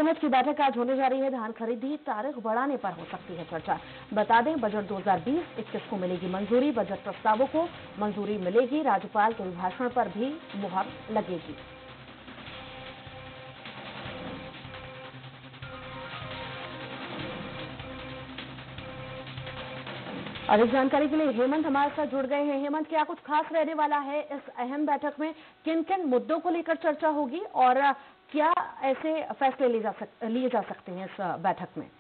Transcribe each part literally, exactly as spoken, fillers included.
Cabinet की बैठक आज होने जा रही है। धान खरीदी तारीख बढ़ाने पर हो सकती है चर्चा। बता दें, बजट दो हज़ार बीस इक्कीस को मिलेगी मंजूरी। बजट प्रस्तावों को मंजूरी मिलेगी। राज्यपाल के अभिभाषण पर भी मुहर लगेगी। और इस जानकारी के लिए हेमंत हमारे साथ जुड़ गए हैं। हेमंत, क्या कुछ खास रहने वाला है इस अहम बैठक में? किन किन मुद्दों को लेकर चर्चा होगी और क्या ऐसे फैसले लिए जा सक लिए जा सकते हैं इस बैठक में?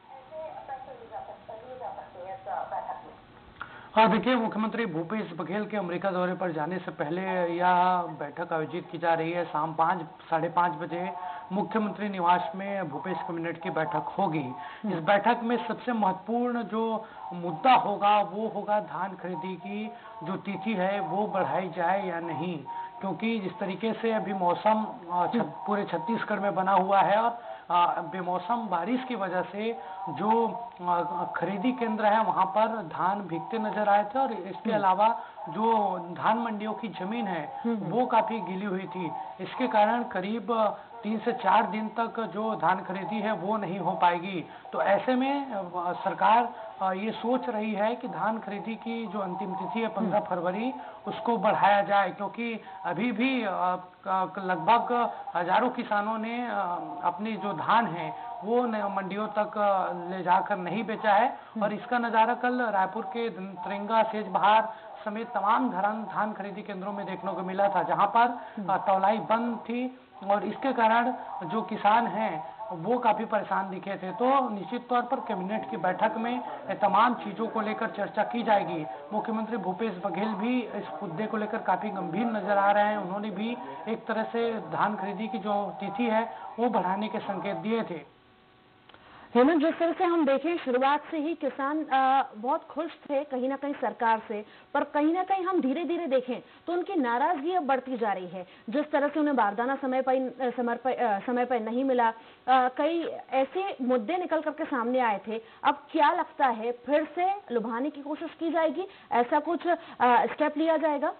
हाँ, देखिए, मुख्यमंत्री भूपेश बघेल के अमेरिका दौरे पर जाने से पहले यह बैठक आयोजित की जा रही है। शाम पाँच साढ़े पाँच बजे मुख्यमंत्री निवास में भूपेश कैबिनेट की बैठक होगी। इस बैठक में सबसे महत्वपूर्ण जो मुद्दा होगा वो होगा धान खरीदी की जो तिथि है वो बढ़ाई जाए या नहीं, क्योंकि जिस तरीके से अभी मौसम पूरे छत्तीसगढ़ में बना हुआ है और बेमौसम बारिश की वजह से जो खरीदी केंद्र है वहां पर धान भीगते नजर आए थे और इसके अलावा जो धान मंडियों की जमीन है वो काफी गीली हुई थी। इसके कारण करीब तीन से चार दिन तक जो धान खरीदी है वो नहीं हो पाएगी। तो ऐसे में सरकार ये सोच रही है कि धान खरीदी की जो अंतिम तिथि है पंद्रह फरवरी उसको बढ़ाया जाए, क्योंकि अभी भी लगभग हजारों किसानों ने अपनी जो धान है वो मंडियों तक ले जाकर नहीं बेचा है। और इसका नजारा कल रायपुर के तिरंगा सेज बहार समेत तमाम धान धान खरीदी केंद्रों में देखने को मिला था, जहां पर तौलाई बंद थी और इसके कारण जो किसान हैं वो काफी परेशान दिखे थे। तो निश्चित तौर पर कैबिनेट की बैठक में तमाम चीजों को लेकर चर्चा की जाएगी। मुख्यमंत्री भूपेश बघेल भी इस मुद्दे को लेकर काफी गंभीर नजर आ रहे हैं। उन्होंने भी एक तरह से धान खरीदी की जो तिथि है वो बढ़ाने के संकेत दिए थे। हेमंत, जिस तरह से हम देखें शुरुआत से ही किसान आ, बहुत खुश थे कहीं ना कहीं सरकार से, पर कहीं ना कहीं हम धीरे धीरे देखें तो उनकी नाराजगी अब बढ़ती जा रही है। जिस तरह से उन्हें बारदाना समय पर समय पर समय पर नहीं मिला, आ, कई ऐसे मुद्दे निकल करके सामने आए थे। अब क्या लगता है फिर से लुभाने की कोशिश की जाएगी? ऐसा कुछ स्टेप लिया जाएगा?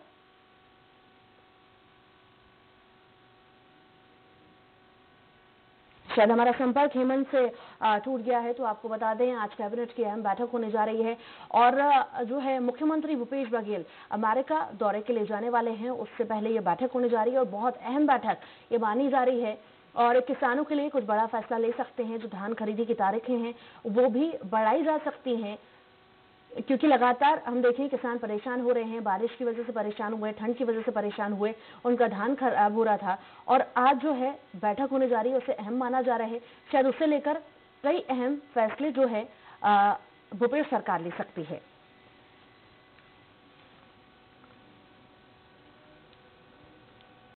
शायद हमारा संपर्क हेमंत से टूट गया है, तो आपको बता दें आज कैबिनेट की अहम बैठक होने जा रही है और जो है मुख्यमंत्री भूपेश बघेल अमेरिका दौरे के लिए जाने वाले हैं। उससे पहले ये बैठक होने जा रही है और बहुत अहम बैठक ये मानी जा रही है और किसानों के लिए कुछ बड़ा फैसला ले सकते हैं। जो धान खरीदी की तारीखें हैं वो भी बढ़ाई जा सकती हैं, क्योंकि लगातार हम देखें किसान परेशान हो रहे हैं, बारिश की वजह से परेशान हुए, ठंड की वजह से परेशान हुए, उनका धान खराब हो रहा था और आज जो है बैठक होने जा रही है उसे अहम माना जा रहा है। शायद उसे लेकर कई अहम फैसले जो है भूपेश सरकार ले सकती है।